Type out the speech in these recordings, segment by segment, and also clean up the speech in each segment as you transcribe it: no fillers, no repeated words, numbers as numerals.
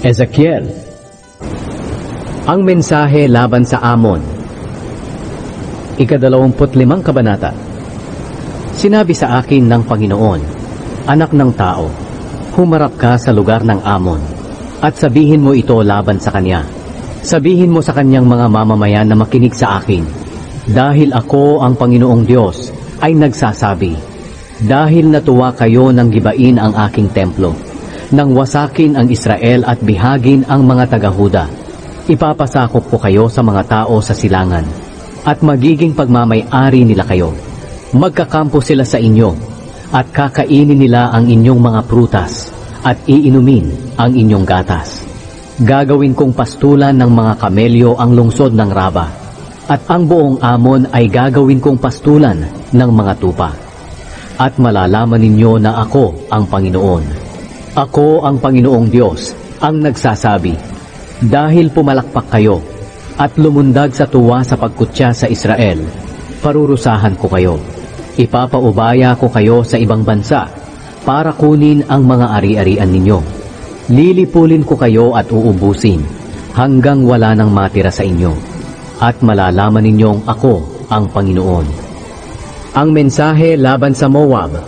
Ezekiel. Ang mensahe laban sa Amon. Ika-25 kabanata. Sinabi sa akin ng Panginoon, anak ng tao, humarap ka sa lugar ng Amon, at sabihin mo ito laban sa kanya. Sabihin mo sa kanyang mga mamamayan na makinig sa akin, dahil ako ang Panginoong Diyos ay nagsasabi, dahil natuwa kayo nang gibain ang aking templo, nang wasakin ang Israel at bihagin ang mga taga-Huda, ipapasakop ko kayo sa mga tao sa silangan, at magiging pagmamay-ari nila kayo. Magkakampo sila sa inyo, at kakainin nila ang inyong mga prutas, at iinumin ang inyong gatas. Gagawin kong pastulan ng mga kamelyo ang lungsod ng Raba, at ang buong Amon ay gagawin kong pastulan ng mga tupa. At malalaman ninyo na ako ang Panginoon. Ako ang Panginoong Diyos, ang nagsasabi, dahil pumalakpak kayo at lumundag sa tuwa sa pagkutya sa Israel, parurusahan ko kayo. Ipapaubaya ko kayo sa ibang bansa para kunin ang mga ari-arian ninyo. Lilipulin ko kayo at uubusin hanggang wala nang matira sa inyo. At malalaman ninyong ako ang Panginoon. Ang mensahe laban sa Moab.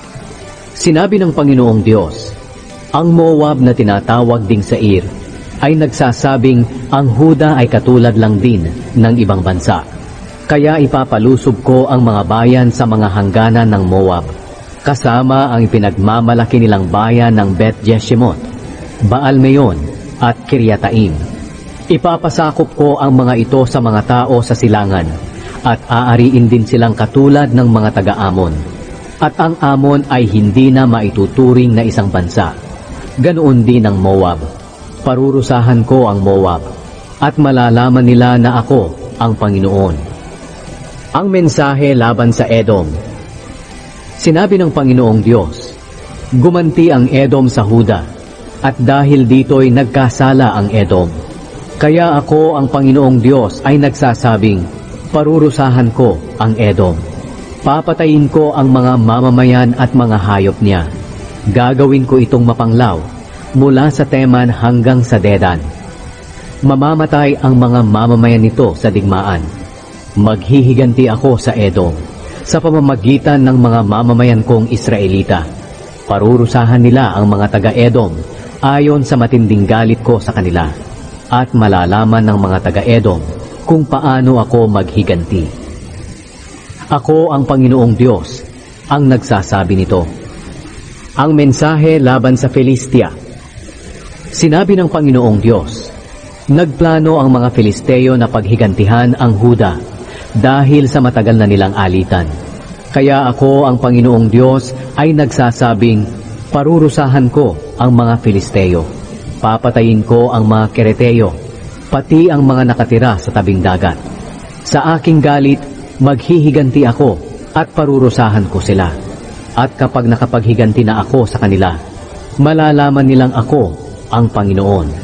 Sinabi ng Panginoong Diyos, ang Moab na tinatawag ding Seir ay nagsasabing ang Huda ay katulad lang din ng ibang bansa. Kaya ipapalusob ko ang mga bayan sa mga hangganan ng Moab, kasama ang ipinagmamalaki nilang bayan ng Bet-Jeshimot, Baal-Meon at Kiryataim. Ipapasakop ko ang mga ito sa mga tao sa silangan, at aariin din silang katulad ng mga taga-Amon. At ang Amon ay hindi na maituturing na isang bansa. Ganoon din ang Moab. Parurusahan ko ang Moab, at malalaman nila na ako ang Panginoon. Ang mensahe laban sa Edom. Sinabi ng Panginoong Diyos, gumanti ang Edom sa Huda, at dahil dito'y nagkasala ang Edom. Kaya ako ang Panginoong Diyos ay nagsasabing, parurusahan ko ang Edom. Papatayin ko ang mga mamamayan at mga hayop niya. Gagawin ko itong mapanglaw mula sa Teman hanggang sa Dedan. Mamamatay ang mga mamamayan nito sa digmaan. Maghihiganti ako sa Edom sa pamamagitan ng mga mamamayan kong Israelita. Parurusahan nila ang mga taga-Edom ayon sa matinding galit ko sa kanila. At malalaman ng mga taga-Edom kung paano ako maghiganti. Ako ang Panginoong Diyos ang nagsasabi nito. Ang mensahe laban sa Filistia. Sinabi ng Panginoong Diyos, nagplano ang mga Filisteo na paghigantihan ang Huda dahil sa matagal na nilang alitan. Kaya ako ang Panginoong Diyos ay nagsasabing, parurusahan ko ang mga Filisteo. Papatayin ko ang mga Kereteo, pati ang mga nakatira sa tabing dagat. Sa aking galit, maghihiganti ako at parurusahan ko sila. At kapag nakapaghiganti na ako sa kanila, malalaman nilang ako ang Panginoon.